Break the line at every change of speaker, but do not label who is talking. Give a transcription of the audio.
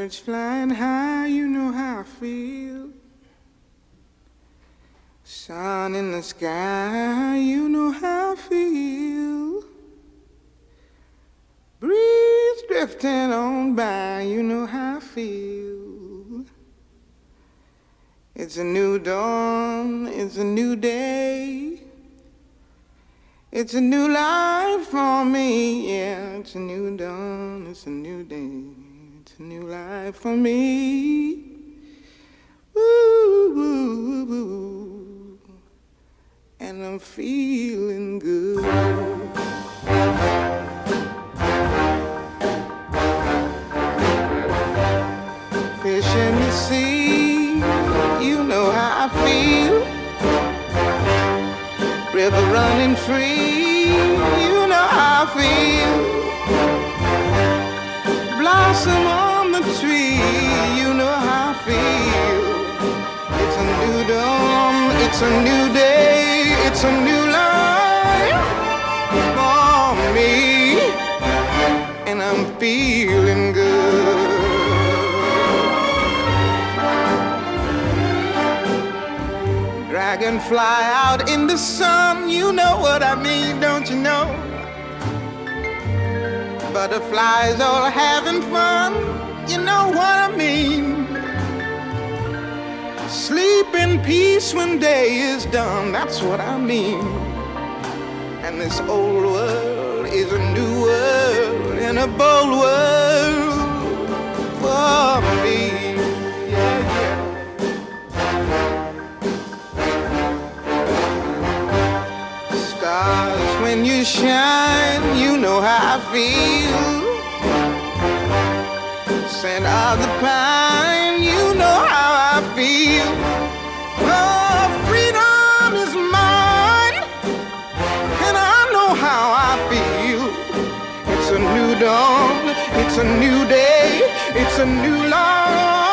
Birds flying high, you know how I feel. Sun in the sky, you know how I feel. Breeze drifting on by, you know how I feel. It's a new dawn, it's a new day. It's a new life for me, yeah. It's a new dawn, it's a new day. It's a new life for me. Woo, woo, woo, woo. And I'm feeling good. Fish in the sea, you know how I feel. River running free, you know how I feel. Blossom on the tree, you know how I feel. It's a new dawn, it's a new day, it's a new life for me, and I'm feeling good. Dragonfly out in the sun, you know what I mean, don't you know? Butterflies all having fun, you know what I mean. Sleep in peace when day is done, that's what I mean. And this old world is a new world and a bold world for me. Yeah, yeah. Stars, when you shine, you know how I feel. Scent of the pine, you know how I feel. Oh, freedom is mine, and I know how I feel. It's a new dawn, it's a new day, it's a new life.